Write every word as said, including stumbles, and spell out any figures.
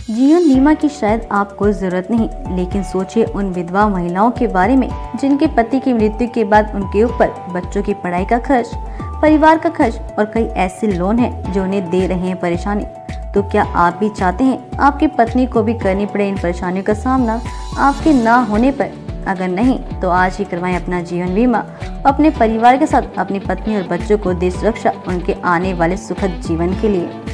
जीवन बीमा की शायद आपको जरूरत नहीं, लेकिन सोचिए उन विधवा महिलाओं के बारे में जिनके पति की मृत्यु के बाद उनके ऊपर बच्चों की पढ़ाई का खर्च, परिवार का खर्च और कई ऐसे लोन हैं जो उन्हें दे रहे हैं परेशानी। तो क्या आप भी चाहते हैं आपकी पत्नी को भी करनी पड़े इन परेशानियों का सामना आपके ना होने पर? अगर नहीं तो आज ही करवाएं अपना जीवन बीमा, अपने परिवार के साथ अपनी पत्नी और बच्चों को दे सुरक्षा उनके आने वाले सुखद जीवन के लिए।